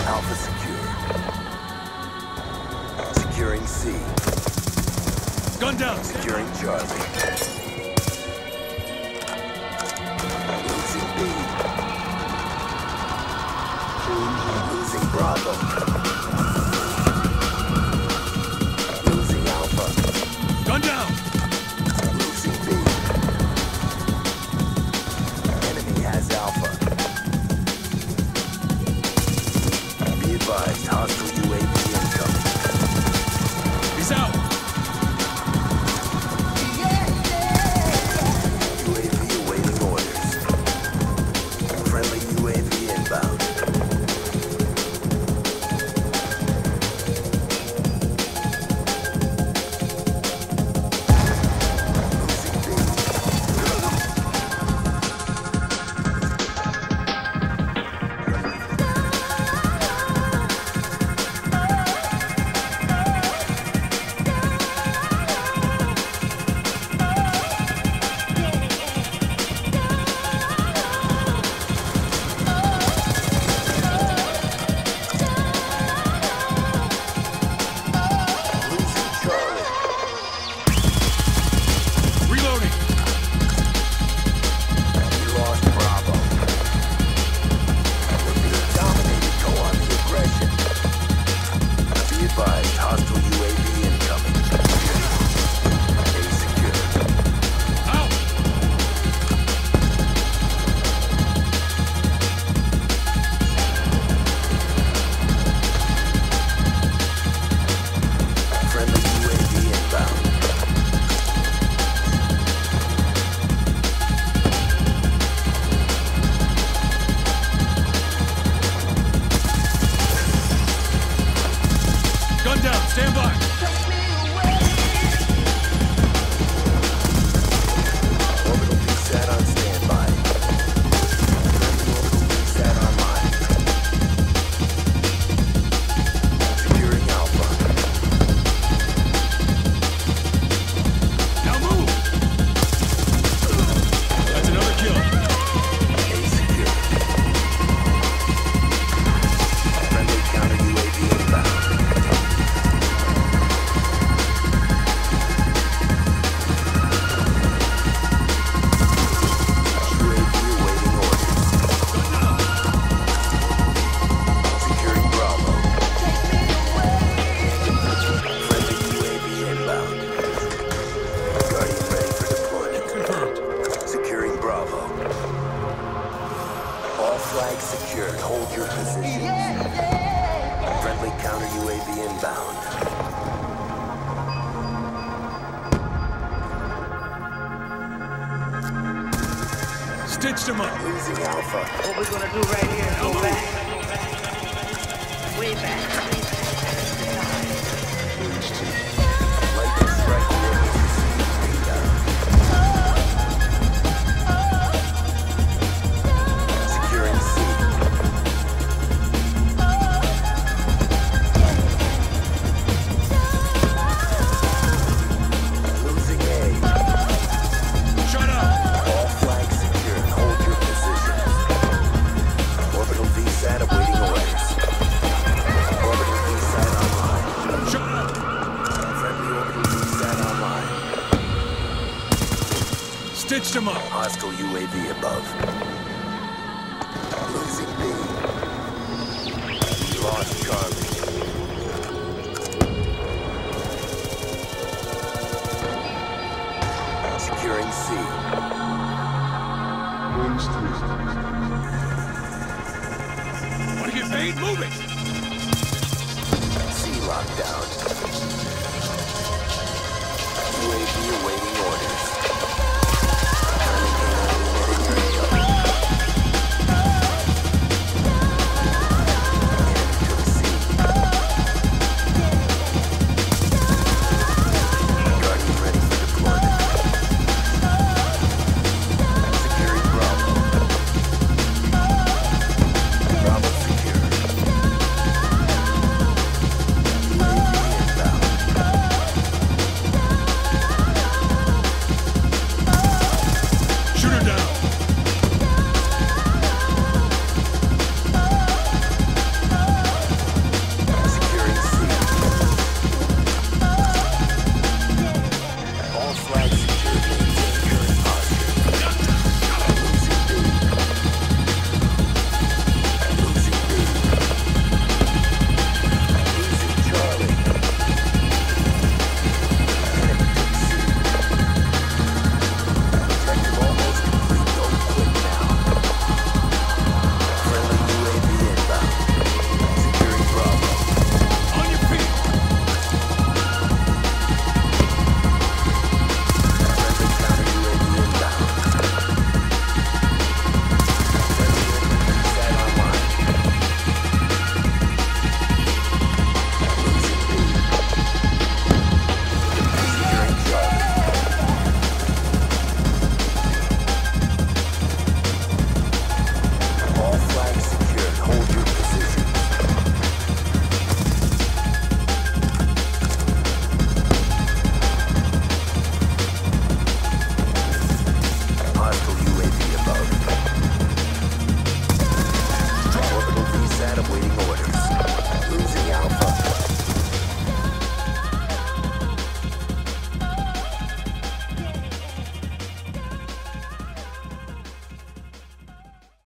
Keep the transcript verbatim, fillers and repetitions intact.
Alpha secure. Securing C. Gun down. Securing Charlie. Losing B. Losing Bravo. Losing Alpha. Gun down. Losing B. Enemy has Alpha. Be advised, hostile U A V incoming. He's out. U A V awaiting orders. Friendly U A V inbound. Gun down. Stand by. Orbital V SAT on standby. Orbital V SAT online. Securing Alpha. Now move. That's another kill. A secure. Friendly counter U A V inbound. Flag secured. Hold your position. Friendly counter U A V inbound. Stitched him up. Losing Alpha. What we're gonna do right here is go back. Way back. Lightning strike orders received. Inbound. Securing C. Losing A. Shut up. All flags secured. Hold your positions. Orbital V SAT awaiting orders. Orbital V SAT online. Shut up. Friendly orbital V SAT online. Stitched him up. Hostile U A V above. Losing B. We lost Charlie. Securing C. Want to get paid? Move it. C lockdown. U A V awaiting orders.